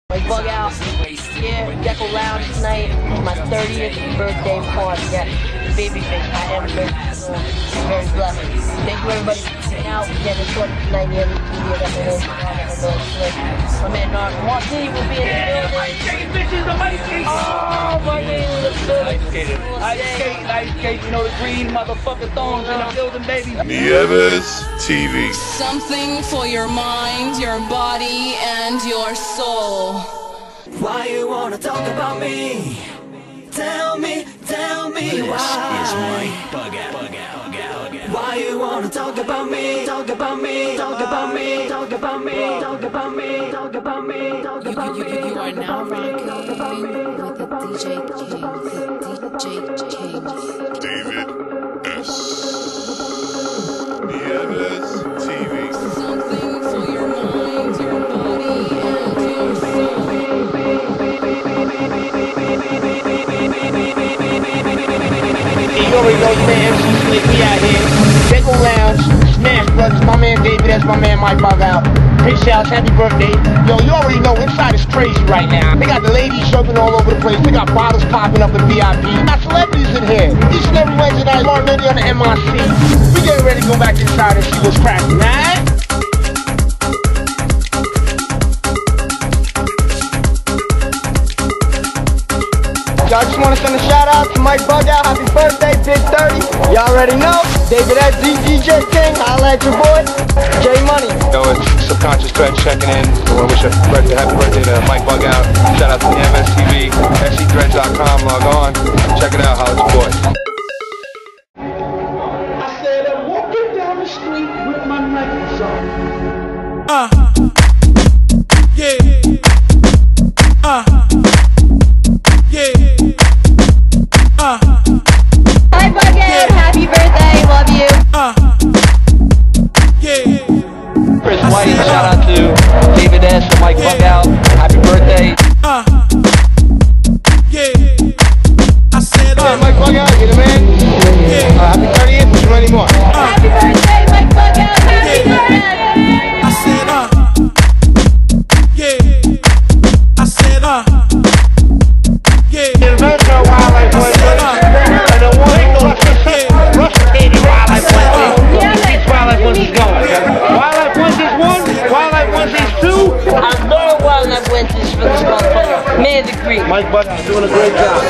I bug out here, Deco Lounge tonight, my 30th birthday party. Yes, Babyface, I am very blessed. Thank you everybody for coming out. We're getting short tonight here in the studio. My man Mark D will be in the building. Oh, my name is the building. Ice skate, you know the green motherfucker thongs in the building, baby. Nieves TV. Something for your mind, your body, and your soul. Why you wanna talk about me? Tell me why. This is my bug out. Why you wanna talk about me? Talk about me. Talk about me. Talk about me. Talk about me. Talk about me. Talk about me. You are now rocking with the DJ King. David S. Nieves TV. Something for your mind, your body, and your soul. You already know your man MC Slick, we out here. Deco Lounge, Smash Brothers, my man David, that's my man Mike Bug out. Rich House, happy birthday. Yo, you already know, inside is crazy right now. They got the ladies jumping all over the place. They got bottles popping up in VIP. Got celebrities in here. Each and every Wednesday night, Lauren Mindy on the MIC. We getting ready to go back inside and see what's cracking, right? Y'all just want to send a shout out to Mike Bug out. Happy birthday, Big 30. Y'all already know. David S. DJ King. Holla at your boy. J Money. Yo, it's Subconscious Thread checking in. I want to wish a happy birthday to Mike Bug out. Shout out to Nieves TV. SCThreads.com. Log on. Check it out. Holla at your boy. I said I'm walking down the street with my Nikes on. Yeah. Hi, Bucket. Happy birthday. Love you. Chris White, shout out to David S. and Mike Bug out. Happy birthday. I said, Mike Bug out, you the man. Happy 30th, wish you many more. Happy birthday, Mike Bug out. Happy birthday. I said, I said, The Venture Wildlife Wednesday. And the one Rusticated Wildlife Wednesday. Beach Wildlife Wednesday's going. Wildlife Wednesday's 1, Wildlife Wednesday's 2. I'm going Wildlife Wednesdays for this motherfucker. Man degree. Mike Bug doing a great job.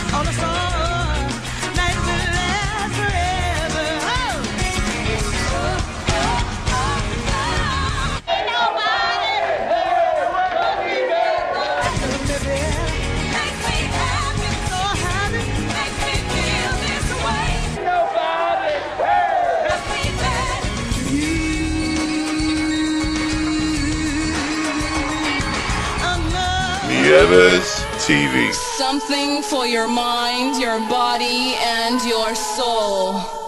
Nieves TV. Something for your mind, your body, and your soul.